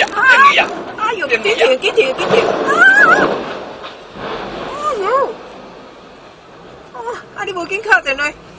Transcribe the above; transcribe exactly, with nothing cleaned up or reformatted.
呀，便利呀！ 哎呦，幾條幾條幾條啊！哎呦，啊，啊你無緊敲電話。